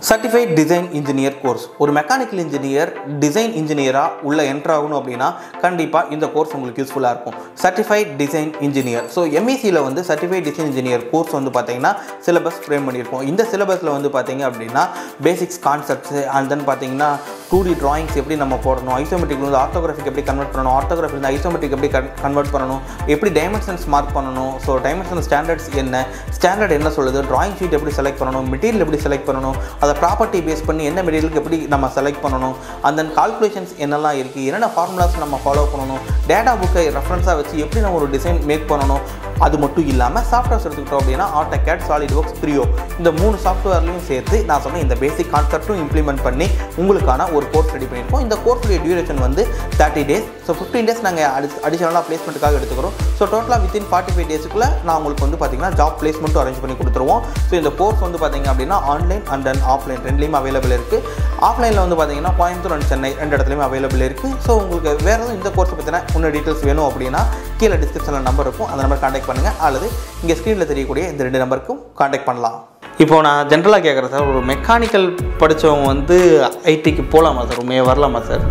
Certified Design Engineer course. ஒரு mechanical engineer design இன்ஜினியராக உள்ள என்ட்ரு ஆகணும் அப்படின்னா கண்டிப்பாக இந்த கோர்ஸ் உங்களுக்கு யூஸ்ஃபுல்லாக இருக்கும். Certified design engineer. ஸோ எம்இசியில் வந்து சர்டிஃபைட் டிசைன் இன்ஜினியர் கோர்ஸ் வந்து பார்த்தீங்கன்னா சிலபஸ் ஃப்ரேம் பண்ணியிருக்கோம். இந்த சிலபஸில் வந்து பார்த்தீங்க அப்படின்னா பேசிக்ஸ் கான்செப்ட்ஸு அண்ட் தென் பார்த்தீங்கன்னா 2D டிராயிங்ஸ் எப்படி நம்ம போடணும், ஐசோமெட்ரிக் வந்து ஆர்த்தோகிராஃபிக் எப்படி கன்வெர்ட் பண்ணணும், ஆர்த்தோகிராஃபிக் வந்து ஐசோமெட்ரிக் எப்படி கன்வெர்ட் பண்ணணும், எப்படி டைமென்ஷன்ஸ் மார்க் பண்ணணும், ஸோ டைமென்ஷன் ஸ்டாண்டர்ட்ஸ் என்ன, ஸ்டாண்டர்ட் என்ன சொல்லுது, டிராயிங் ஷீட் எப்படி செலக்ட் பண்ணணும், மெட்டீரியல் எப்படி செலக்ட் பண்ணணும், அதை ப்ராப்பர்ட்டி பேஸ் பண்ணி என்ன மெட்டீரியலுக்கு எப்படி நம்ம செலக்ட் பண்ணணும், அந்த கால்குலேஷன்ஸ் என்னெல்லாம் இருக்குது, என்னென்ன ஃபார்முலாஸ் நம்ம ஃபாலோ பண்ணணும், டேட்டா புக்கை ரெஃபரன்ஸாக வச்சு எப்படி நம்ம ஒரு டிசைன் மேக் பண்ணணும். அது மட்டும் இல்லாமல் சாஃப்ட்வேர்ஸ் எடுத்துக்கிட்டோம் அப்படின்னா AutoCAD, SolidWorks, Creo இந்த 3 சாஃப்ட்வேர்லையும் சேர்த்து நான் சொன்ன இந்த பேசிக் கான்செப்ட்டும் இம்ப்ளிமெண்ட் பண்ணி உங்களுக்கான ஒரு கோர்ஸ் ரெடி பண்ணியிருக்கோம். இந்த கோர்ஸுடைய டியூரேஷன் வந்து 30 days. ஸோ 15 days நாங்கள் அடிஷனலாக பிளேஸ்மெண்ட்டுக்காக எடுத்துக்கிறோம். ஸோ டோட்டலாக வித்தின் 45 daysக்குள்ளே நான் உங்களுக்கு வந்து பார்த்தீங்கன்னா ஜாப் பிளேஸ்மெண்ட்டும் அரேஞ்ச் பண்ணி கொடுத்துருவோம். ஸோ இந்த கோர்ஸ் வந்து பார்த்தீங்க அப்படின்னா ஆன்லைன் அண்ட் தென் ஆஃப்லைன் ரெண்டுலேயும் அவைலபிள் இருக்குது. ஆஃப்லைனில் வந்து பார்த்தீங்கன்னா கோயம்புத்தூர் அண்ட் சென்னை 2 இடத்துலையுமே அவைலபிள் இருக்குது. ஸோ உங்களுக்கு வேறு எதுவும் இந்த கோர்ஸை பற்றின இன்னும் டீட்டெயில்ஸ் வேணும் அப்படின்னா கீழே டிஸ்கிரிப்ஷனில் நம்பர் இருக்கும், அந்த நம்பர் கான்டாக்ட் பண்ணுங்கள், அல்லது இங்கே ஸ்க்ரீனில் தெரியக்கூடிய இந்த 2 நம்பருக்கும் கான்டாக்ட் பண்ணலாம். இப்போது நான் ஜென்ரலாக கேட்குறேன் சார், ஒரு மெக்கானிக்கல் படித்தவங்க வந்து ஐடிக்கு போகலாமா சார், உண்மையாக வரலாமா சார்?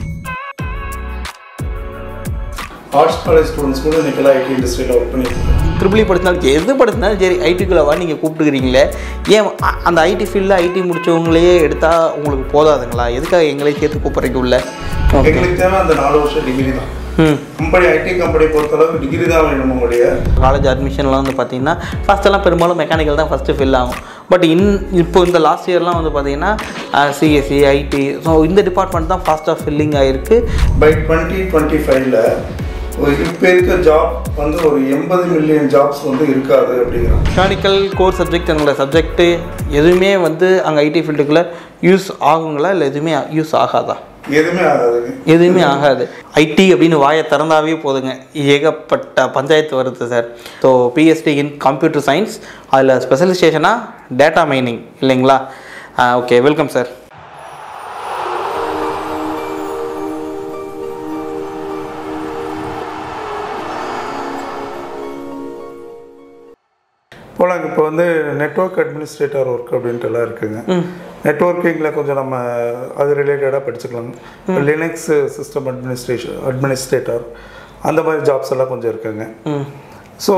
ஆர்ட்ஸ் காலேஜ் ஸ்டூடெண்ட்ஸ் கூட இன்றைக்கெல்லாம் ஐடி இண்டஸ்ட்ரியில் ஒர்க் பண்ணியிருக்காங்க. ட்ரிபிள் படித்தாலும் எது படித்தாலும் சரி ஐடிக்குள்ளவா நீங்கள் கூப்பிட்டுக்கிறீங்களே, ஏன் அந்த ஐடி ஃபீல்டில் ஐடி முடித்தவங்களையே எடுத்தால் உங்களுக்கு போதாதுங்களா? எதுக்காக எங்களையும் சேர்த்து கூப்பிட்றீங்க உள்ள? எங்களுக்கு தேவை அந்த 4 வருஷம் டிகிரி தான். கம்பெனி ஐடி கம்பெனி பொறுத்தளவுக்கு டிகிரி தான் வேணும். உங்களுடைய காலேஜ் அட்மிஷன்லாம் வந்து பார்த்தீங்கன்னா ஃபஸ்ட்டெல்லாம் பெரும்பாலும் மெக்கானிக்கல் தான் ஃபஸ்ட்டு ஃபில் ஆகும். பட் இப்போ இந்த லாஸ்ட் இயர்லாம் வந்து பார்த்தீங்கன்னா சிஎஸ்சி, ஐடி, ஸோ இந்த டிபார்ட்மெண்ட் தான் ஃபாஸ்ட்டாக ஃபில்லிங் ஆகிருக்கு. பை 2025 இப்போ இருக்க ஜாப் வந்து ஒரு 80 மில்லியன் ஜாப்ஸ் வந்து இருக்காது அப்படிங்கிறாங்க. மெக்கானிக்கல் கோர் சப்ஜெக்ட் எங்களோட சப்ஜெக்ட்டு எதுவுமே வந்து அங்கே ஐடி ஃபீல்டுக்குள்ளே யூஸ் ஆகுங்களா, இல்லை எதுவுமே யூஸ் ஆகாதா? எதுவுமே ஆகாதுங்க, எதுவுமே ஆகாது. ஐடி அப்படின்னு வாயை திறந்தாவே போதுங்க, ஏகப்பட்ட பஞ்சாயத்து வருது sir. So BST in computer science, அதில் ஸ்பெஷலைசேஷனாக டேட்டா மைனிங் இல்லைங்களா? Okay, welcome sir. போலாங்க. இப்போ வந்து நெட்வொர்க் அட்மினிஸ்ட்ரேட்டர் ஒர்க் அப்படின்ட்டுலாம் இருக்குங்க. நெட்வொர்க்கிங்கில் கொஞ்சம் நம்ம அது ரிலேட்டடாக படிச்சுக்கலாங்க. லினக்ஸ் சிஸ்டம் அட்மினிஸ்ட்ரேட்டர் அந்த மாதிரி ஜாப்ஸ் எல்லாம் கொஞ்சம் இருக்குங்க. ஸோ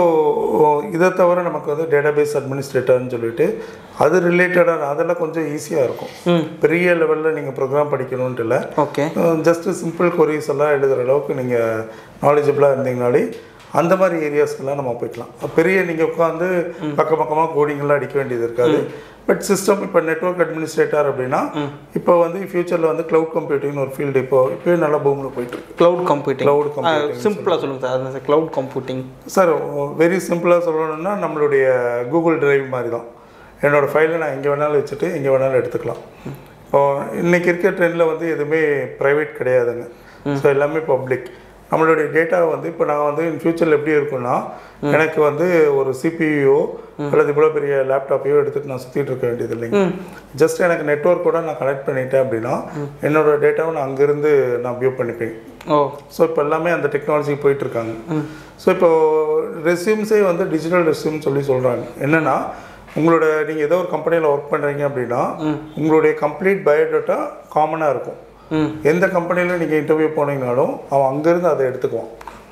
இதை தவிர நமக்கு வந்து டேட்டாபேஸ் அட்மினிஸ்ட்ரேட்டர்னு சொல்லிட்டு அது ரிலேட்டடாக அதெல்லாம் கொஞ்சம் ஈஸியாக இருக்கும். பெரிய லெவலில் நீங்கள் ப்ரோக்ராம் படிக்கணுன்ட்டு இல்லை, ஓகே, ஜஸ்ட்டு சிம்பிள் கொரீஸ் எல்லாம் எழுதுகிற அளவுக்கு நீங்கள் நாலேஜபிளாக இருந்தீங்கனாலே அந்த மாதிரி ஏரியாஸ்க்கெல்லாம் நம்ம போய்க்கலாம். பெரிய நீங்கள் உட்காந்து பக்கமாக கோடிங்கெல்லாம் அடிக்க வேண்டியது இருக்காது. பட் சிஸ்டம் இப்போ நெட்வொர்க் அட்மினிஸ்ட்ரேட்டர் அப்படின்னா இப்போ வந்து ஃபியூச்சரில் வந்து க்ளவுட் கம்ப்யூட்டிங்னு ஒரு ஃபீல்டு இப்போவே நல்லா பூமில் போயிட்டுருக்கு. க்ளவுட் கம்ப்யூட்டிங் சிம்பிளாக சொல்லுங்கள் sir. Cloud computing sir very சிம்பிளாக சொல்லணும்னா நம்மளுடைய கூகுள் டிரைவ் மாதிரி தான். என்னோடய ஃபைலை நான் எங்கே வேணாலும் வச்சுட்டு எங்கே வேணாலும் எடுத்துக்கலாம். இப்போது இன்றைக்கி இருக்க ட்ரெண்டில் வந்து எதுவுமே ப்ரைவேட் கிடையாதுங்க. ஸோ எல்லாமே பப்ளிக். நம்மளுடைய டேட்டா வந்து இப்போ நான் வந்து இன் ஃபியூச்சரில் எப்படி இருக்குன்னா, எனக்கு வந்து ஒரு சிபியூ அல்லது இவ்வளோ பெரிய லேப்டாப்பையோ எடுத்துகிட்டு நான் சுற்றிட்டு இருக்க வேண்டியது இல்லைங்க. ஜஸ்ட் எனக்கு நெட்வொர்க்கோட நான் கனெக்ட் பண்ணிட்டேன் அப்படின்னா என்னோடய டேட்டாவை நான் அங்கேருந்து நான் வியூ பண்ணிப்பேன். ஸோ இப்போ எல்லாமே அந்த டெக்னாலஜி போயிட்டுருக்காங்க. ஸோ இப்போது ரெஸ்யூம்ஸே வந்து டிஜிட்டல் ரெஸ்யூம் சொல்லி சொல்கிறாங்க. என்னென்னா உங்களோட நீங்கள் ஏதோ ஒரு கம்பெனியில் ஒர்க் பண்ணுறீங்க அப்படின்னா உங்களுடைய கம்ப்ளீட் பயோடேட்டா காமனாக இருக்கும். எந்த கம்பெனியில் நீங்கள் இன்டர்வியூ போனீங்கனாலும் அவன் அங்கேருந்து அதை எடுத்துக்குவான்.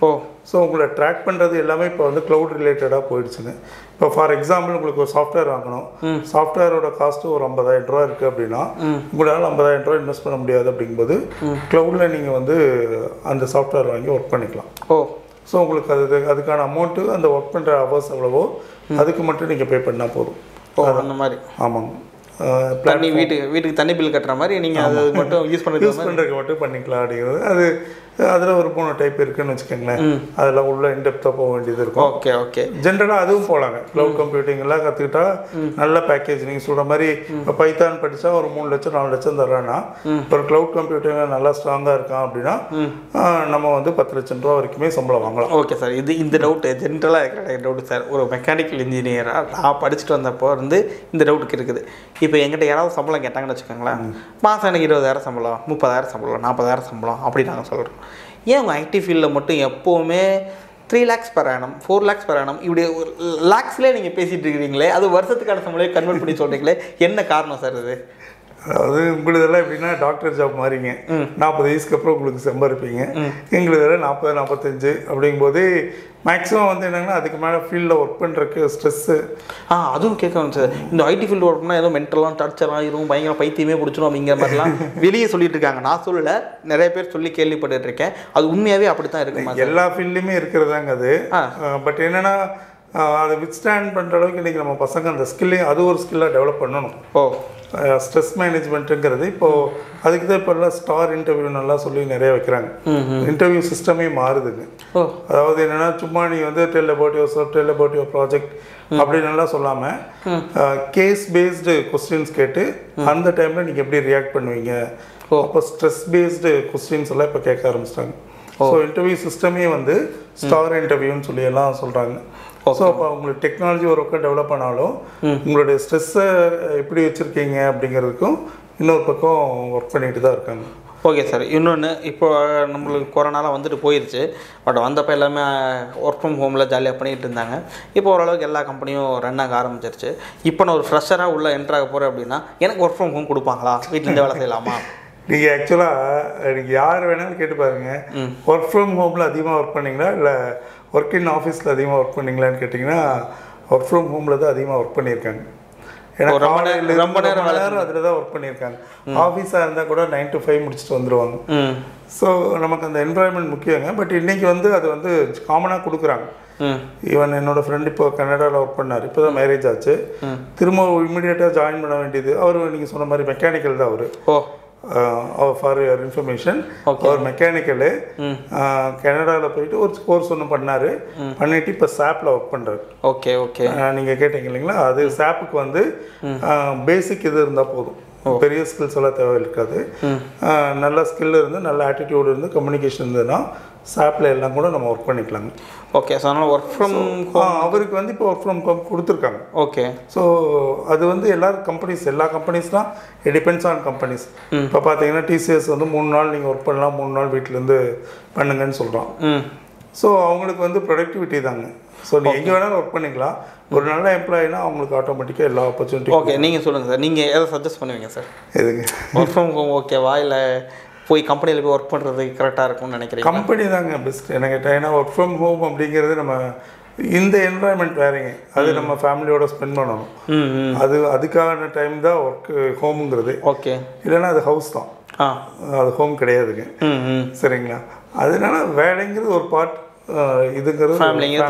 ஸோ உங்களை ட்ராக் பண்ணுறது எல்லாமே இப்போ வந்து க்ளவுட் ரிலேட்டடாக போயிடுச்சுங்க. இப்போ ஃபார் எக்ஸாம்பிள் உங்களுக்கு ஒரு சாஃப்ட்வேர் வாங்கணும், சாஃப்ட்வேரோட காஸ்ட்டு ஒரு 50,000 ரூபா இருக்குது அப்படின்னா உங்களால் 50,000 ரூபா இன்வெஸ்ட் பண்ண முடியாது. அப்படிங்கும்போது க்ளவுடில் நீங்கள் வந்து அந்த சாஃப்ட்வேர் வாங்கி ஒர்க் பண்ணிக்கலாம். ஸோ உங்களுக்கு அதுக்கான அமௌண்ட்டு அந்த ஒர்க் பண்ணுற ஹவர்ஸ் எவ்வளவோ அதுக்கு மட்டும் நீங்கள் பே பண்ணால் போதும். அந்த மாதிரி. ஆமாங்க. தண்ணி வீட்டுக்கு தண்ணி பில் கட்டுற மாதிரி நீங்கள் அது மட்டும் யூஸ் பண்ணுறதுக்கு மட்டும் பண்ணிக்கலாம் அப்படிங்கிறது. அதில் ஒரு 3 டைப் இருக்குன்னு வச்சுக்கோங்களேன். அதெல்லாம் உள்ள இன்டெப்த்தாக போக வேண்டியது இருக்கும். ஓகே ஜென்ரலாக அதுவும் போகலாங்க. க்ளவுட் கம்ப்யூட்டிங் எல்லாம் கற்றுக்கிட்டா நல்ல பேக்கேஜ். நீங்கள் சொல்கிற மாதிரி இப்போ பைத்தான் படித்தா ஒரு 3 லட்சம் 4 லட்சம் தர்றேன்னா ஒரு க்ளவுட் கம்ப்யூட்டிங்கில் நல்லா ஸ்ட்ராங்காக இருக்கான் அப்படின்னா நம்ம வந்து 10 லட்சம் ரூபா வரைக்குமே சம்பளம் வாங்கலாம். ஓகே சார், இந்த டவுட்டு ஜென்ரலாக இருக்கிற டவுட்டு சார். ஒரு மெக்கானிக்கல் இன்ஜினியராக நான் படிச்சுட்டு வந்தப்போ வந்து இந்த டவுட்டுக்கு இருக்குது. இப்போ எங்கிட்ட யாராவது சம்பளம் கேட்டாங்கன்னு வச்சுக்கோங்களேன், மாதம் எனக்கு 20,000 சம்பளம், 30,000 சம்பளம், 40,000 சம்பளம் அப்படி நாங்கள் சொல்கிறோம். ஏன் உங்கள் ஐடி ஃபீல்டில் மட்டும் எப்போவுமே 3 lakhs per annum, 4 lakhs per annum, இப்படி லேக்ஸ்லேயே நீங்கள் பேசிகிட்டு இருக்கிறீங்களே, அது வருஷத்துக்கான சம்பளம் கன்வெர்ட் பண்ணி சொல்கிறீங்களே, என்ன காரணம் சார் இது? அதாவது உங்களுதெல்லாம் எப்படின்னா டாக்டர் ஜாப் மாதிரிங்க, 40 வயசுக்கு அப்புறம் உங்களுக்கு சம்பாதிப்பீங்க. எங்களுதெல்லாம் 40 45 அப்படிங்கும்போது மேக்ஸிமம் வந்து என்னங்கன்னா அதுக்கு மேலே ஃபீல்டில் ஒர்க் பண்ணுறதுக்கு ஸ்ட்ரெஸ்ஸு. அதுவும் கேட்கணும் சார். இந்த ஐடி ஃபீல்டு ஒர்க் பண்ணால் ஏதோ மென்டலாம் டார்ச்சர் ஆகிரும், பயங்கர பைத்தியமே பிடிச்சிடும் அப்படிங்கிற மாதிரிலாம் வெளியே சொல்லிட்டு இருக்காங்க. நான் சொல்லலை, நிறைய பேர் சொல்லி கேள்விப்பட்டு இருக்கேன். அது உண்மையாகவே அப்படி தான் இருக்கு. எல்லா ஃபீல்ட்லையுமே இருக்கிறதாங்க அது. பட் என்னென்னா அதை வித்ஸ்டாண்ட் பண்ணுற அளவுக்கு இன்றைக்கி நம்ம பசங்க அந்த ஸ்கில்லையும் அது ஒரு ஸ்கில்லாக டெவலப் பண்ணணும். ஸ்ட்ரெஸ் மேனேஜ்மெண்ட்டுங்கிறது இப்போது அதுக்கு தான் இப்போல்லாம் ஸ்டார் இன்டர்வியூ நல்லா சொல்லி நிறைய வைக்கிறாங்க. இன்டர்வியூ சிஸ்டமே மாறுதுங்க. அதாவது என்னென்னா சும்மா நீ வந்து டெல் அபவுட் யுவர் ப்ராஜெக்ட் அப்படின்னு நல்லா சொல்லாமல் கேஸ் பேஸ்டு கொஸ்டின்ஸ் கேட்டு அந்த டைமில் நீங்கள் எப்படி ரியாக்ட் பண்ணுவீங்க, அப்போ ஸ்ட்ரெஸ் பேஸ்டு கொஸ்டின்ஸ் எல்லாம் இப்போ கேட்க ஆரம்பிச்சிட்டாங்க. ஸோ இன்டர்வியூ சிஸ்டமே வந்து ஸ்டார் இன்டர்வியூன்னு சொல்லி எல்லாம் சொல்கிறாங்க. ஸோ அப்போ உங்களுக்கு டெக்னாலஜி ஒரு பக்கம் டெவலப் ஆனாலும் உங்களுடைய ஸ்ட்ரெஸ்ஸை எப்படி வச்சுருக்கீங்க அப்படிங்கிறதுக்கும் இன்னொரு பக்கம் ஒர்க் பண்ணிட்டு தான் இருக்காங்க. Okay sir. இன்னொன்று, இப்போ நம்மளுக்கு கொரோனாலாம் வந்துட்டு போயிடுச்சு. பட் வந்தப்போ எல்லாமே ஒர்க் ஃப்ரம் ஹோமில் ஜாலியாக பண்ணிகிட்டு இருந்தாங்க. இப்போ ஓரளவுக்கு எல்லா கம்பெனியும் ரன் ஆக ஆரம்பிச்சிருச்சு. இப்போ நான் ஒரு ஃப்ரெஷராக உள்ளே என்ட்ராக போகிறேன் அப்படின்னா எனக்கு ஒர்க் ஃப்ரம் ஹோம் கொடுப்பாங்களா, வீட்டிலேருந்து வேலை செய்யலாமா? நீங்கள் ஆக்சுவலாக நீங்கள் யார் வேணாலும் கேட்டு பாருங்கள், ஒர்க் ஃப்ரம் ஹோமில் அதிகமாக ஒர்க் பண்ணிங்களா இல்லை ஒர்க் இன் ஆஃபீஸில் அதிகமாக ஒர்க் பண்ணிங்களான்னு கேட்டிங்கன்னா ஒர்க் ஃப்ரம் ஹோமில் தான் அதிகமாக ஒர்க் பண்ணியிருக்காங்க. ஏன்னா ரொம்ப நேரம் அதில் தான் ஒர்க் பண்ணியிருக்காங்க. ஆஃபீஸாக இருந்தால் கூட 9 to 5 முடிச்சுட்டு வந்துடுவாங்க. ஸோ நமக்கு அந்த என்வாயன்மெண்ட் முக்கியங்க. பட் இன்றைக்கி வந்து அது வந்து காமனாக கொடுக்குறாங்க. ஈவன் என்னோடய ஃப்ரெண்ட் இப்போ கனடாவில் ஒர்க் பண்ணார். இப்போ தான் மேரேஜ் ஆச்சு. திரும்ப இமிடியேட்டாக ஜாயின் பண்ண வேண்டியது. அவர் நீங்கள் சொன்ன மாதிரி மெக்கானிக்கல் தான். அவர் ஃபார் யுவர் இன்ஃபர்மேஷன் அவர் மெக்கானிக்கலு கனடாவில் போயிட்டு ஒரு கோர்ஸ் ஒன்று பண்ணார். பண்ணிவிட்டு இப்போ சாப்பில் ஒர்க் பண்ணுறாரு. Okay okay. நீங்கள் கேட்டீங்க இல்லைங்களா, அது சாப்புக்கு வந்து பேசிக் இது இருந்தால் போதும், பெரிய ஸ்கில்ஸ் எல்லாம் தேவை இருக்காது. நல்ல ஸ்கில் இருந்து நல்ல ஆட்டிடியூட் இருந்து கம்யூனிகேஷன் இருந்ததுன்னா சாப்பில் எல்லாம் கூட நம்ம ஒர்க் பண்ணிக்கலாங்க. ஓகே. ஸோ அதனால் ஒர்க் ஃப்ரம் அவருக்கு வந்து இப்போ ஒர்க் ஃப்ரம் ஹோம் கொடுத்துருக்காங்க. ஓகே. ஸோ அது வந்து எல்லா கம்பெனிஸ்லாம் இட் டிபெண்ட்ஸ் ஆன் கம்பெனிஸ். இப்போ பார்த்தீங்கன்னா டிசிஎஸ் வந்து 3 நாள் நீங்கள் ஒர்க் பண்ணலாம், 3 நாள் வீட்டிலேருந்து பண்ணுங்கன்னு சொல்கிறோம். ஸோ அவங்களுக்கு வந்து ப்ரொடக்டிவிட்டி தாங்க. ஸோ நீங்கள் எங்கே வேணாலும் ஒர்க் பண்ணிக்கலாம். ஒரு நல்ல எம்ப்ளாயினா அவங்களுக்கு ஆட்டோமேட்டிக்காக எல்லா ஆப்பர்ச்சுனிட்டி. ஓகே. நீங்கள் சொல்லுங்கள் சார், நீங்கள் எதை சஜஸ்ட் பண்ணுவீங்க சார்? எதுங்க, ஒர்க் ஃப்ரம் ஹோம் ஓகேவா இல்லை போய் கம்பெனியில் போய் ஒர்க் பண்ணுறது கரெக்டாக இருக்கும்னு நினைக்கிறேன்? கம்பெனி தாங்க பெஸ்ட் எனக்கு. ஏன்னா ஒர்க் ஃப்ரம் ஹோம் அப்படிங்கிறது நம்ம இந்த என்வாயன்மெண்ட் வேறங்க. அது நம்ம ஃபேமிலியோட ஸ்பெண்ட் பண்ணணும். அதுக்கான டைம் தான் ஒர்க் ஹோமுங்கிறது. ஓகே. இல்லைன்னா அது ஹவுஸ் தான், அது ஹோம் கிடையாதுங்க. சரிங்களா? அதனால வேலைங்கிறது ஒரு பார்ட், இதுங்கிறது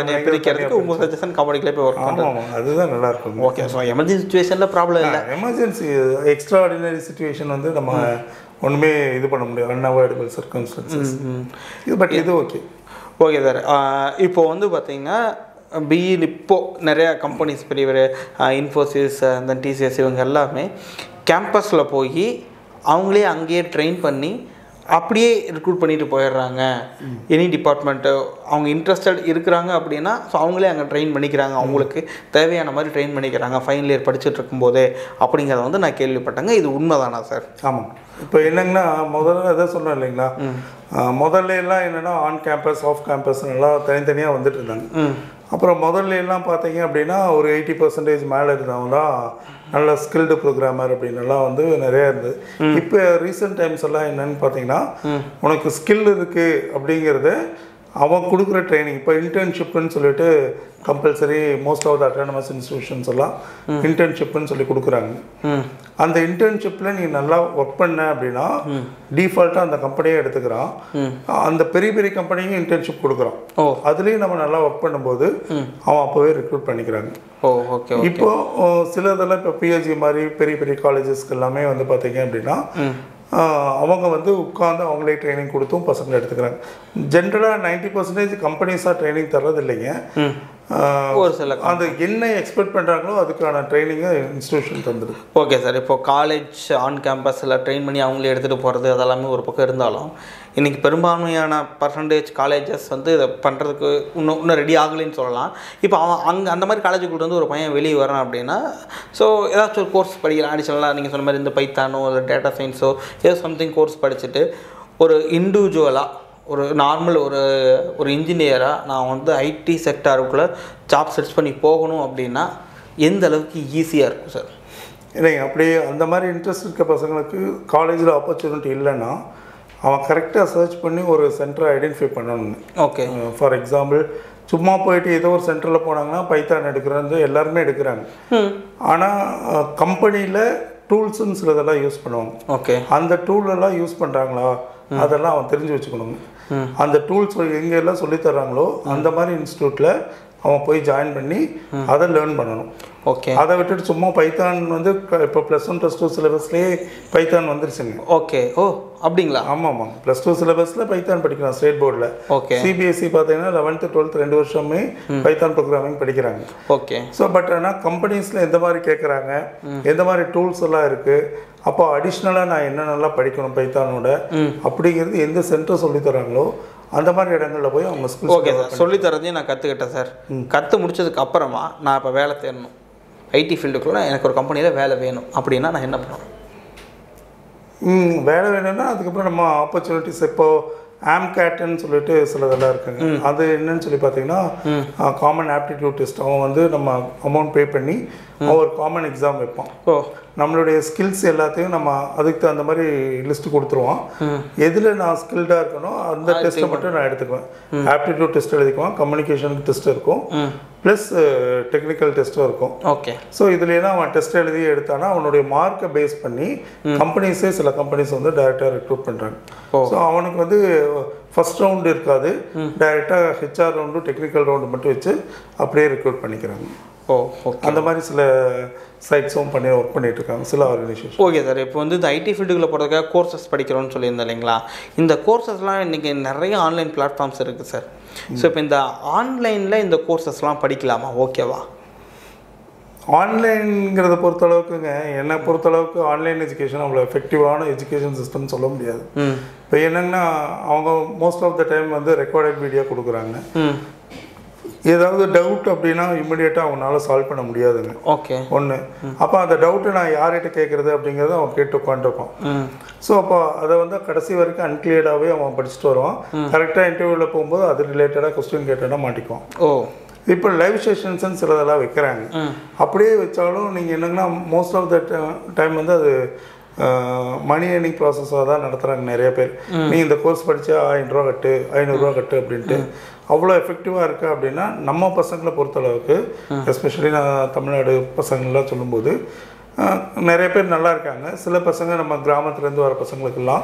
அதுதான் நல்லா இருக்கும். ஓகே. ஸோ எமர்ஜென்சி சுச்சுவேஷனில் ப்ராப்ளம் இல்லை. எமர்ஜென்சி எக்ஸ்ட்ரா ஆர்டினரி சுச்சுவேஷன் வந்து நம்ம ஒன்றுமே இது பண்ண முடியாது, அன்அவாய்டபிள் சர்க்கம்ஸ்டன்சஸ். பட் இது ஓகே. Okay sir. இப்போ வந்து பார்த்தீங்கன்னா பிஇ இப்போது நிறையா கம்பெனிஸ் பெரிய பெரிய இன்ஃபோசிஸ், அந்த டிசிஎஸ் இவங்க எல்லாமே கேம்பஸில் போய் அவங்களே அங்கேயே ட்ரெயின் பண்ணி அப்படியே ரெக்ரூட் பண்ணிட்டு போயிடுறாங்க. எனி டிபார்ட்மெண்ட்டு அவங்க இன்ட்ரெஸ்டட் இருக்கிறாங்க அப்படின்னா ஸோ அவங்களே அங்கே ட்ரெயின் பண்ணிக்கிறாங்க, அவங்களுக்கு தேவையான மாதிரி ட்ரெயின் பண்ணிக்கிறாங்க ஃபைனல் இயர் படிச்சுட்டு இருக்கும்போதே அப்படிங்கிறத வந்து நான் கேள்விப்பட்டேங்க. இது உண்மைதானா சார்? ஆமாம். இப்போ என்னங்கன்னா முதல்ல எதாவது சொன்னோம் இல்லைங்களா, முதல்ல எல்லாம் என்னென்னா ஆன் கேம்பஸ் ஆஃப் கேம்பஸ் எல்லாம் தனித்தனியாக வந்துட்டு இருந்தாங்க. அப்புறம் முதல்ல எல்லாம் பார்த்தீங்க அப்படின்னா ஒரு 80% மேலே இருந்தவங்க தான் நல்ல ஸ்கில்டு ப்ரோக்ராமர் அப்படின்னுலாம் வந்து நிறையா இருந்தது. இப்போ ரீசெண்ட் டைம்ஸ் எல்லாம் என்னன்னு பார்த்தீங்கன்னா உனக்கு ஸ்கில் இருக்குது அப்படிங்கிறத அவன் கொடுக்குற ட்ரைனிங். இப்போ இன்டர்ன்ஷிப்புன்னு சொல்லிட்டு compulsory most of the autonomous institutions எல்லாம் இன்டர்ன்ஷிப்புன்னு சொல்லி கொடுக்குறாங்க. அந்த இன்டர்ன்ஷிப்பில் நீ நல்லா ஒர்க் பண்ண அப்படின்னா டிஃபால்ட்டாக அந்த கம்பெனியே எடுத்துக்கிறான். அந்த பெரிய பெரிய கம்பெனியும் இன்டர்ன்ஷிப் கொடுக்குறான். அதுலேயும் நம்ம நல்லா ஒர்க் பண்ணும்போது அவன் அப்போவே ரெக்ரூட் பண்ணிக்கிறாங்க. இப்போ சிலதெல்லாம் இப்போ பிஹெச்டி மாதிரி பெரிய பெரிய காலேஜஸ்க்கு எல்லாமே வந்து பார்த்தீங்க அப்படின்னா அவங்க வந்து உட்காந்து அவங்களே ட்ரைனிங் கொடுத்தும் பசங்களை எடுத்துக்கிறாங்க. ஜென்ரலாக 90% கம்பெனிஸாக ட்ரைனிங் தர்றது இல்லைங்க. ஒரு சில அந்த என்ன எக்ஸ்பெக்ட் பண்ணுறாங்களோ அதுக்கான ட்ரைனிங்கை இன்ஸ்டியூஷன் தந்துடுது. Okay sir. இப்போது காலேஜ் ஆன் கேம்பஸில் ட்ரெயின் பண்ணி அவங்களே எடுத்துகிட்டு போகிறது அதெல்லாமே ஒரு பக்கம் இருந்தாலும் இன்றைக்கி பெரும்பான்மையான பர்சன்டேஜ் காலேஜஸ் வந்து இதை பண்ணுறதுக்கு இன்னும் ரெடி ஆகலைன்னு சொல்லலாம். இப்போ அவன் அங்கே அந்த மாதிரி காலேஜுக்குள்ள வந்து ஒரு பையன் வெளியே வரான் அப்படின்னா ஸோ ஏதாச்சும் ஒரு கோர்ஸ் படிக்கலாம். அடிஷனலாக நீங்கள் சொன்ன மாதிரி இந்த பைத்தானோ இல்லை டேட்டா சயின்ஸோ ஏதோ சம்திங் கோர்ஸ் படிச்சுட்டு ஒரு இண்டிவிஜுவலாக ஒரு நார்மல் ஒரு இன்ஜினியராக நான் வந்து ஐடி செக்டாருக்குள்ளே ஜாப் சர்ச் பண்ணி போகணும் அப்படின்னா எந்த அளவுக்கு ஈஸியாக இருக்கும் சார்? இல்லைங்க, அப்படியே அந்த மாதிரி இன்ட்ரெஸ்ட் இருக்க பசங்களுக்கு காலேஜில் ஆப்பர்ச்சுனிட்டி இல்லைன்னா அவன் கரெக்டாக சர்ச் பண்ணி ஒரு சென்டரை ஐடென்டிஃபை பண்ணணுங்க. ஓகே. ஃபார் எக்ஸாம்பிள் சும்மா போயிட்டு ஏதோ ஒரு சென்டரில் போனாங்கன்னா பைத்தான் எடுக்கிறது எல்லாருமே எடுக்கிறாங்க. ஆனால் கம்பெனியில் டூல்ஸுன்னு சிலதெல்லாம் யூஸ் பண்ணுவாங்க. ஓகே. அந்த டூலெல்லாம் யூஸ் பண்ணுறாங்களா அதெல்லாம் அவன் தெரிஞ்சு வச்சுக்கணுங்க. அந்த டூல்ஸ் எங்கெல்லாம் சொல்லித்தர்றாங்களோ அந்த மாதிரி இன்ஸ்டியூட்டில் அவன் போய் ஜாயின் பண்ணி அதை லேர்ன் பண்ணணும். ஓகே. அதை விட்டுட்டு சும்மா பைத்தான் வந்து இப்போ +1 +2 சிலபஸ்லேயே பைத்தான் வந்துருச்சுங்க. ஓகே. ஓ அப்படிங்களா? ஆமாம், +2 சிலபஸில் பைத்தான் படிக்கலாம் ஸ்டேட் போர்டில். ஓகே. சிபிஎஸ்சி பார்த்தீங்கன்னா 11th 12th 2 வருஷமே பைத்தான் ப்ரோக்ராமிங் படிக்கிறாங்க. ஓகே. ஸோ பட் ஆனால் கம்பெனிஸில் எந்த மாதிரி கேட்குறாங்க, எந்த மாதிரி டூல்ஸ் எல்லாம் இருக்குது, அப்போ அடிஷ்னலாக நான் என்னென்னலாம் படிக்கணும் பைத்தானோட அப்படிங்கிறது எந்த சென்டர் சொல்லித்தராங்களோ அந்த மாதிரி இடங்களில் போய் அவங்க ஸ்கில்ஸ். ஓகே சார், சொல்லித்தரதையும் நான் கற்றுக்கிட்டேன் சார். கற்று முடிச்சதுக்கு அப்புறமா நான் இப்போ வேலை தேடணும், ஐடி ஃபீல்டுக்குள்ளே எனக்கு ஒரு கம்பெனியில் வேலை வேணும் அப்படின்னா நான் என்ன பண்ணணும்? வேலை வேணும்னா அதுக்கப்புறம் நம்ம ஆப்பர்ச்சுனிட்டிஸ் இப்போது ஆம்கேட்னு சொல்லிட்டு சிலதெல்லாம் இருக்குங்க. அது என்னன்னு சொல்லி பார்த்தீங்கன்னா காமன் ஆப்டிடியூட் டெஸ்ட். அவன் வந்து நம்ம அமௌண்ட் பே பண்ணி அவன் ஒரு காமன் எக்ஸாம் வைப்பான். நம்மளுடைய ஸ்கில்ஸ் எல்லாத்தையும் நம்ம அதுக்கு அந்த மாதிரி லிஸ்ட் கொடுத்துருவான். எதில் நான் ஸ்கில்டாக இருக்கணும் அந்த டெஸ்ட்டை மட்டும் நான் எடுத்துக்குவேன். ஆப்டிடியூட் டெஸ்ட் எழுதிக்குவேன், கம்யூனிகேஷனுக்கு டெஸ்ட் இருக்கும், ப்ளஸ் டெக்னிக்கல் டெஸ்ட்டும் இருக்கும். ஓகே. ஸோ இதுலாம் அவன் டெஸ்ட் எழுதி எடுத்தானா அவனுடைய மார்க்கை பேஸ் பண்ணி கம்பெனிஸே சில கம்பெனிஸ் வந்து டைரெக்டாக ரெக்ரூட் பண்ணுறாங்க. ஸோ அவனுக்கு வந்து ஃபர்ஸ்ட் ரவுண்டு இருக்காது, டைரெக்டாக ஹெச்ஆர் ரவுண்டு டெக்னிக்கல் ரவுண்டு மட்டும் வச்சு அப்படியே ரெக்ரூட் பண்ணிக்கிறாங்க. Oh okay. அந்த மாதிரி சில சைட்ஸும் பண்ணி ஒர்க் பண்ணிட்டு இருக்காங்க சில ஆர்கனைசேஷன். ஓகே சார், இப்போ வந்து இந்த ஐடி ஃபீல்டுக்குள்ளே போகிறதுக்காக கோர்சஸ் படிக்கிறோன்னு சொல்லியிருந்தேன் இல்லைங்களா? இந்த கோர்சஸ்லாம் இன்றைக்கி நிறைய ஆன்லைன் பிளாட்ஃபார்ம்ஸ் இருக்குது சார். ஸோ இப்போ இந்த ஆன்லைனில் இந்த கோர்சஸ்லாம் படிக்கலாமா? ஓகேவா? ஆன்லைன்ங்கிறத பொறுத்தளவுக்குங்க, என்னை பொறுத்தளவுக்கு ஆன்லைன் எஜுகேஷன் அவ்வளோ எஃபெக்டிவான எஜுகேஷன் சிஸ்டம்னு சொல்ல முடியாது. இப்போ என்னென்னா அவங்க மோஸ்ட் ஆஃப் த டைம் வந்து ரெக்கார்டட் வீடியோ கொடுக்குறாங்க. ஏதாவது டவுட் அப்படின்னா இம்மிடியேட்டாக அவங்களால சால்வ் பண்ண முடியாதுங்க. ஓகே. ஒன்று, அப்போ அந்த டவுட்டை நான் யார்கிட்ட கேட்குறது அப்படிங்கிறத அவன் கேட்டு உட்காந்துருப்பான். ஸோ அப்போ அதை வந்து கடைசி வரைக்கும் அன்கிளியர்டாகவே அவன் படிச்சுட்டு வருவான். கரெக்டாக இன்டர்வியூவில் போகும்போது அது ரிலேட்டடாக கொஸ்டின் கேட்டோன்னா மாட்டிக்குவான். ஓ, இப்போ லைவ் செஷன்ஸ்ன்னு சிலதெல்லாம் வைக்கிறாங்க. அப்படியே வச்சாலும் நீங்கள் என்னங்கன்னா மோஸ்ட் ஆஃப் த டைம் வந்து அது மணி ஏர்னிங் ப்ராசஸாக தான் நடத்துகிறாங்க நிறைய பேர். நீ இந்த கோர்ஸ் படித்தா 1000 ரூபா கட்டு 500 ரூபா கட்டு அப்படின்ட்டு. அவ்வளோ எஃபெக்டிவாக இருக்கா அப்படின்னா நம்ம பசங்களை பொறுத்தளவுக்கு, எஸ்பெஷலி நான் தமிழ்நாடு பசங்கள்லாம் சொல்லும்போது நிறைய பேர் நல்லா இருக்காங்க. சில பசங்க நம்ம கிராமத்துலேருந்து வர பசங்களுக்கெல்லாம்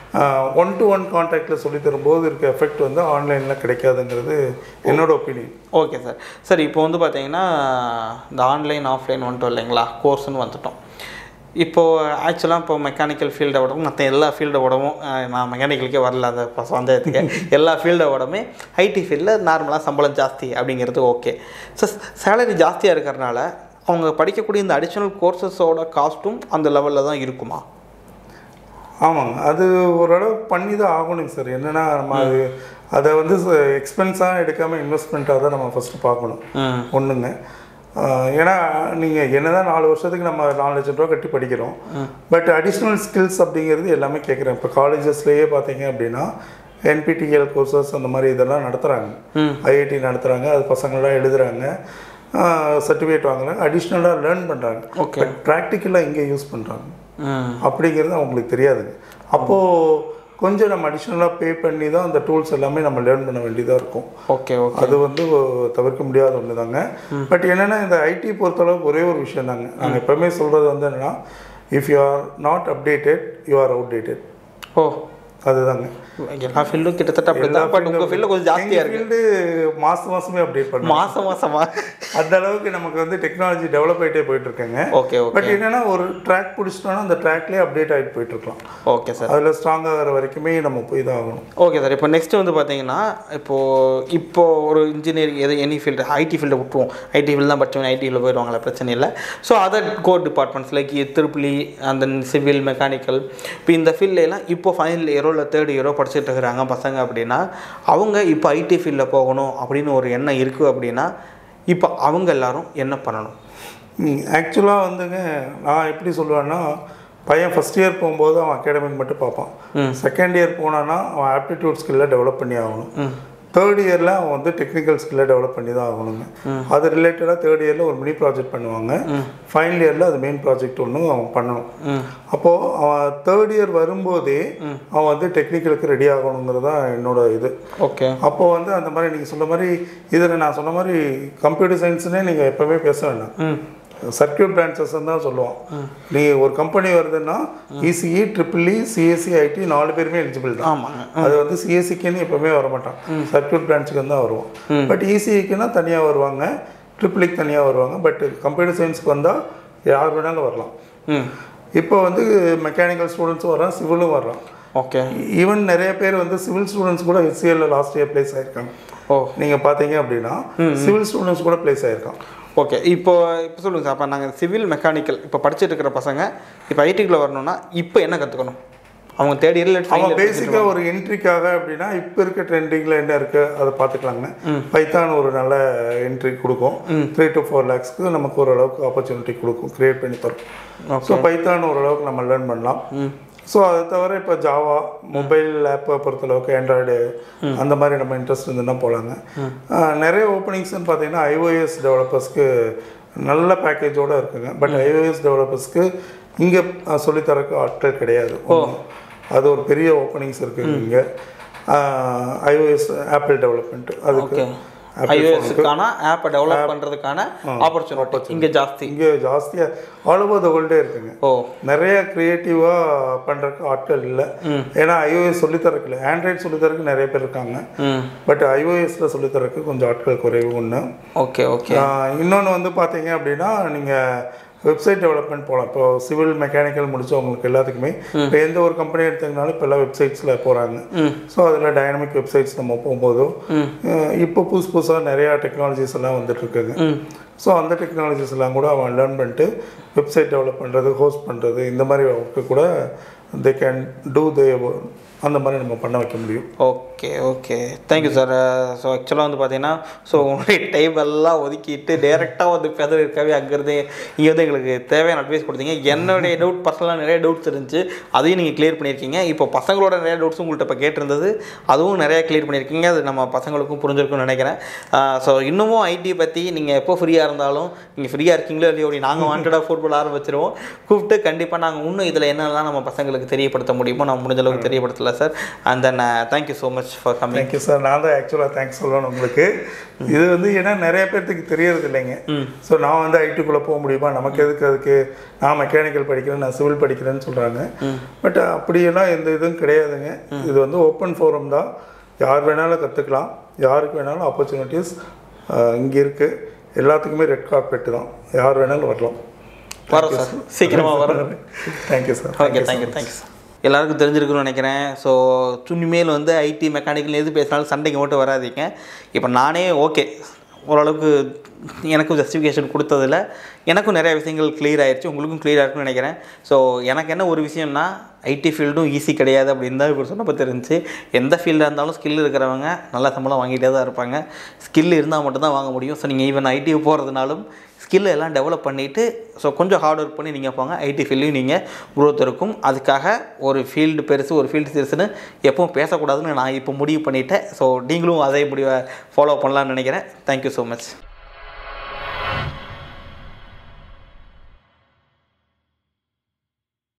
1-to-1 கான்டாக்டில் சொல்லி தரும்போது இருக்க எஃபெக்ட் வந்து ஆன்லைனில் கிடைக்காதுங்கிறது என்னோட ஒப்பீனியன். Okay sir. சார் இப்போ வந்து பார்த்தீங்கன்னா இந்த ஆன்லைன் ஆஃப்லைன் வந்துட்டோம் இல்லைங்களா, கோர்ஸ்ன்னு வந்துட்டோம். இப்போது ஆக்சுவலாக இப்போ மெக்கானிக்கல் ஃபீல்டை விடவும் மற்ற எல்லா ஃபீல்டை விடவும், நான் மெக்கானிக்கலுக்கே வரல அந்த சந்தேகத்துக்கு, எல்லா ஃபீல்டை விடமே ஐடி ஃபீல்டில் நார்மலாக சம்பளம் ஜாஸ்தி அப்படிங்கிறது ஓகே. ஸோ சேலரி ஜாஸ்தியாக இருக்கிறனால அவங்க படிக்கக்கூடிய இந்த அடிஷ்னல் கோர்சஸோட காஸ்ட்டும் அந்த லெவலில் தான் இருக்குமா? ஆமாங்க, அது ஓரளவு பண்ணி தான் ஆகணுங்க சார். என்னென்னா நம்ம அதை வந்து எக்ஸ்பென்ஸாக எடுக்காமல் இன்வெஸ்ட்மெண்ட்டாக தான் நம்ம ஃபஸ்ட்டு பார்க்கணும். ஒன்றுங்க, ஏன்னா நீங்கள் என்ன தான் 4 வருஷத்துக்கு நம்ம 4 லட்சம் ரூபா கட்டி படிக்கிறோம். பட் அடிஷ்னல் ஸ்கில்ஸ் அப்படிங்கிறது எல்லாமே கேட்குறேன். இப்போ காலேஜஸ்லேயே பார்த்தீங்க அப்படின்னா NPTEL கோர்சஸ் அந்த மாதிரி இதெல்லாம் நடத்துகிறாங்க, IIT நடத்துகிறாங்க, அது பசங்களாம் எழுதுகிறாங்க, சர்டிஃபிகேட் வாங்குறாங்க, அடிஷ்னலாக லேர்ன் பண்ணுறாங்க. ஓகே. ப்ராக்டிக்கலாக இங்கே யூஸ் பண்ணுறாங்க அப்படிங்கிறது அவங்களுக்கு தெரியாதுங்க. அப்போது கொஞ்சம் நம்ம அடிஷ்னலாக பே பண்ணி தான் அந்த டூல்ஸ் எல்லாமே நம்ம லேர்ன் பண்ண வேண்டியதாக இருக்கும். Okay okay. அது வந்து தவிர்க்க முடியாத ஒன்று தாங்க. பட் என்னென்னா இந்த ஐடி பொறுத்தளவுக்கு ஒரே ஒரு விஷயம் தாங்க, நாங்கள் எப்போவுமே சொல்கிறது வந்து என்னென்னா, if you are not updated you are outdated. ஓ, அதுதாங்க. எல்லா ஃபீல்டும் கிட்டத்தட்ட அப்படி தான். பட் உங்கள் ஃபீல்டு கொஞ்சம் ஜாஸ்தியாக இருக்குது. மாதமே அப்டேட் பண்ணுவோம். மாதமா அந்த அளவுக்கு நமக்கு வந்து டெக்னாலஜி டெவலப் ஆகிட்டே போயிட்டுருக்கேங்க. Okay okay. பட் என்னென்னா ஒரு ட்ராக் பிடிச்சிட்டோன்னா அந்த ட்ராக்லேயே அப்டேட் ஆகிட்டு போயிட்டுருக்கலாம். Okay sir. அதில் ஸ்ட்ராங்காக வர வரைக்குமே நம்ம போய் தான் ஆகணும். Okay sir. இப்போ நெக்ஸ்ட்டு வந்து பார்த்தீங்கன்னா இப்போது ஒரு இன்ஜினியரிங் எது எனி ஃபீல்டு, ஐடி ஃபீல்டை விட்டுருவோம். ஐடி ஃபீல்டு தான் படித்தவங்க ஐடி ஃபீல்டில் போயிடுவாங்களே, பிரச்சனை இல்லை. So other core departments like திருப்பலி, அந்த சிவில், மெக்கானிக்கல், இப்போ இந்த ஃபீல்டெல்லாம் இப்போ ஃபைனல் இயரோ இல்லை 3rd இயரோ படிச்சுட்டு இருக்கிறாங்க பசங்க அப்படின்னா, அவங்க இப்போ ஐடி ஃபீல்டில் போகணும் அப்படின்னு ஒரு எண்ணம் இருக்குது அப்படின்னா இப்போ அவங்க எல்லாரும் என்ன பண்ணணும்? ஆக்சுவலாக வந்துங்க நான் எப்படி சொல்லுவேன்னா, பையன் ஃபஸ்ட் இயர் போகும்போது அவன் அகாடமிக் மட்டும் பார்ப்பான். செகண்ட் இயர் போனான்னா அவன் ஆப்டிடியூட் ஸ்கில்லை டெவலப் பண்ணி ஆகணும். தேர்ட் இயரில் அவன் வந்து டெக்னிக்கல் ஸ்கில்லை டெவலப் பண்ணி தான் ஆகணுங்க. அது ரிலேட்டடாக தேர்ட் இயரில் ஒரு மினி ப்ராஜெக்ட் பண்ணுவாங்க. ஃபைனல் இயரில் அது மெயின் ப்ராஜெக்ட் ஒன்று அவன் பண்ணணும். அப்போது அவன் தேர்ட் இயர் வரும்போதே அவன் வந்து டெக்னிக்கலுக்கு ரெடி ஆகணுங்கிறது தான் என்னோட இது. ஓகே. அப்போது வந்து அந்த மாதிரி நீங்கள் சொன்ன மாதிரி இதில் நான் சொன்ன மாதிரி கம்ப்யூட்டர் சயின்ஸ்னே நீங்கள் எப்போவுமே பேச வேண்டாம். சர்க்கியூட் பிரான்ச்சஸ் தான் சொல்லுவோம். நீங்கள் ஒரு கம்பெனி வருதுன்னா இசிஇ, ட்ரிபிள்இ, சிஎஸ்சி, ஐடி 4 பேருமே எலிஜிபிள் தான். அது வந்து சிஎஸ்சிக்குன்னு எப்போவுமே வர மாட்டான், சர்க்கியூட் பிரான்ச்சுக்கு தான் வருவோம். பட் இசிஇக்குன்னா தனியாக வருவாங்க, ட்ரிபிள்இக்கு தனியாக வருவாங்க. பட் கம்ப்யூட்டர் சயின்ஸுக்கு வந்தால் யார் வேணாலும் வரலாம். இப்போ வந்து மெக்கானிக்கல் ஸ்டூடெண்ட்ஸும் வர்றான், சிவிலும் வர்றான். ஓகே. ஈவன் நிறைய பேர் வந்து சிவில் ஸ்டூடெண்ட்ஸ் கூட HCL லாஸ்ட் இயர் பிளேஸ் ஆகிருக்காங்க. நீங்கள் பார்த்தீங்க அப்படின்னா சிவில் ஸ்டூடெண்ட்ஸ் கூட பிளேஸ் ஆகிருக்கான். ஓகே. இப்போ சொல்லுங்கள் சார், அப்போ நாங்கள் சிவில் மெக்கானிக்கல் இப்போ படிச்சுட்டு இருக்கிற பசங்க இப்போ ஐடிக்குள்ளே வரணும்னா இப்போ என்ன கற்றுக்கணும்? அவங்க தேர்ட் இயரில் அவங்க பேசிக்காக ஒரு என்ட்ரிக்காக அப்படின்னா இப்போ இருக்க ட்ரெண்டிங்கில் என்ன இருக்குது அதை பார்த்துக்கலாங்க. பைத்தான் ஒரு நல்ல என்ட்ரி கொடுக்கும். 3 to 4 lakhsக்கு நமக்கு ஓரளவுக்கு ஆப்பர்ச்சுனிட்டி கொடுக்கும், க்ரியேட் பண்ணி தரும். ஸோ பைத்தான் ஓரளவுக்கு நம்ம லேர்ன் பண்ணலாம். ஸோ அதை தவிர இப்போ ஜாவா மொபைல் ஆப்பை பொறுத்தளவுக்கு ஆண்ட்ராய்டு அந்த மாதிரி நம்ம இன்ட்ரெஸ்ட் இருந்துன்னா போகலாங்க. நிறைய ஓப்பனிங்ஸ்ன்னு பார்த்தீங்கன்னா iOS டெவலப்பர்ஸ்க்கு நல்ல பேக்கேஜோடு இருக்குங்க. பட் iOS டெவலப்பர்ஸ்க்கு இங்கே சொல்லித்தரக்கு ஆட்கள் கிடையாது. அது ஒரு பெரிய ஓப்பனிங்ஸ் இருக்குது இங்கே. iOS ஆப்பிள் டெவலப்மெண்ட் அதுக்கு iOSக்கான ஆப்பை டெவலப் பண்ணுறதுக்கான ஆப்பர்ச்சுனிட்டி இங்கே ஜாஸ்தியாக ஆல் ஓவர் த வேர்ல்டே இருக்குங்க. நிறைய க்ரியேட்டிவாக பண்ணுறதுக்கு ஆட்கள் இல்லை. ஏன்னா iOS சொல்லித்தரக்கு இல்லை, ஆண்ட்ராய்டு சொல்லித்தரக்கு நிறைய பேர் இருக்காங்க. பட் iOSல சொல்லித்தரக்கு கொஞ்சம் ஆட்கள் குறைவு ஒன்று. ஓகே. இன்னொன்று வந்து பார்த்தீங்க அப்படின்னா நீங்கள் வெப்சைட் டெவலப்மெண்ட் போகலாம். இப்போ சிவில் மெக்கானிக்கல் முடிச்சவங்களுக்கு எல்லாத்துக்குமே இப்போ எந்த ஒரு கம்பெனி எடுத்தீங்கனாலும் இப்போ எல்லாம் வெப்சைட்ஸில் போகிறாங்க. ஸோ அதில் டைனமிக் வெப்சைட்ஸ் நம்ம போகும்போதும் இப்போ புதுசாக நிறையா டெக்னாலஜிஸ் எல்லாம் வந்துட்டுருக்குங்க. ஸோ அந்த டெக்னாலஜிஸ் எல்லாம் கூட அவன் லேர்ன் பண்ணிட்டு வெப்சைட் டெவலப் பண்ணுறது, ஹோஸ்ட் பண்ணுறது, இந்த மாதிரி ஒர்க்கு கூட தே கேன் டூ அந்த மாதிரி நம்ம பண்ண வைக்க முடியும். ஓகே. Thank you sir. ஸோ ஆக்சுவலாக வந்து பார்த்தீங்கன்னா உங்களுடைய டைம் எல்லாம் ஒதுக்கிட்டு டேரெக்டாக வந்து ஃபெதர் இருக்காவே அங்கேருந்து இங்கே வந்து எங்களுக்கு தேவையான அட்வைஸ் கொடுத்தீங்க. என்னுடைய டவுட் பர்சனலாக நிறைய டவுட்ஸ் இருந்துச்சு, அதையும் நீங்கள் கிளியர் பண்ணியிருக்கீங்க. இப்போ பசங்களோட நிறைய டவுட்ஸும் உங்கள்கிட்ட இப்போ கேட்டிருந்தது, அதுவும் நிறையா கிளியர் பண்ணியிருக்கீங்க. அது நம்ம பசங்களுக்கும் புரிஞ்சிருக்கும்னு நினைக்கிறேன். ஸோ இன்னமும் ஐடி பற்றி நீங்கள் எப்போ ஃப்ரீயாக இருந்தாலும், நீங்கள் ஃப்ரீயாக இருக்கீங்களோ இல்லையோ, நாங்கள் வாண்டடாக ஃபுட்பால் ஆரம்பிச்சிருவோம். கூப்பிட்டு கண்டிப்பாக நாங்கள் இன்னும் இதில் என்னெல்லாம் நம்ம பசங்களுக்கு தெரியப்படுத்த முடியுமோ நம்ம முடிஞ்ச அளவுக்கு தெரியப்படுத்தல sir. And then thank you so much for coming. Thank you sir. நான் தான் ஆக்சுவலாக தேங்க்ஸ் சொல்லணும் உங்களுக்கு. இது வந்து ஏன்னா நிறைய பேர்த்துக்கு தெரியறது இல்லைங்க. ஸோ நான் வந்து ஐடிக்குள்ளே போக முடியுமா, நமக்கு எதுக்கு, அதுக்கு நான் மெக்கானிக்கல் படிக்கிறேன், நான் சிவில் படிக்கிறேன்னு சொல்கிறாங்க. பட் அப்படியெல்லாம் எந்த இதுவும் கிடையாதுங்க. இது வந்து ஓப்பன் ஃபோரம் தான், யார் வேணாலும் கற்றுக்கலாம், யாருக்கு வேணாலும் ஆப்பர்ச்சுனிட்டிஸ் இங்கே இருக்குது. எல்லாத்துக்குமே ரெட் கார்பெட்டு தான், யார் வேணாலும் வரலாம். வரோம் சார், சீக்கிரமாக வரோம். Thank you sir. Okay, thank you sir. எல்லாருக்கும் தெரிஞ்சிருக்குன்னு நினைக்கிறேன். ஸோ துணிமேல் வந்து ஐடி மெக்கானிக்கல் எது பேசினாலும் சண்டைக்கு மட்டும் வராதிங்க. இப்போ நானே ஓகே ஓரளவுக்கு எனக்கும் ஜஸ்டிஃபிகேஷன் கொடுத்ததில் எனக்கும் நிறைய விஷயங்கள் கிளியர் ஆகிடுச்சு, உங்களுக்கும் கிளியர் ஆகிருக்குன்னு நினைக்கிறேன். ஸோ எனக்கு என்ன ஒரு விஷயம்னா ஐடி ஃபீல்டும் ஈஸி கிடையாது அப்படின்னு தான் இப்போ சொன்னப்போ தெரிஞ்சு. எந்த ஃபீல்டாக இருந்தாலும் ஸ்கில் இருக்கிறவங்க நல்ல சம்பளம் வாங்கிட்டே தான் இருப்பாங்க. ஸ்கில் இருந்தால் மட்டும்தான் வாங்க முடியும். ஸோ நீங்கள் ஈவன் ஐடி போகிறதுனாலும் ஸ்கில் எல்லாம் டெவலப் பண்ணிவிட்டு ஸோ கொஞ்சம் ஹார்ட் ஒர்க் பண்ணி நீங்கள் போங்க. ஐடி ஃபீல்டையும் நீங்கள் குரோத் இருக்கும். அதுக்காக ஒரு ஃபீல்டு பெருசு ஒரு ஃபீல்டு பெருசுன்னு எப்பவும் பேசக்கூடாதுன்னு நான் இப்போ முடிவு பண்ணிவிட்டேன். ஸோ நீங்களும் அதே முடிவை ஃபாலோ பண்ணலான்னு நினைக்கிறேன். Thank you so much.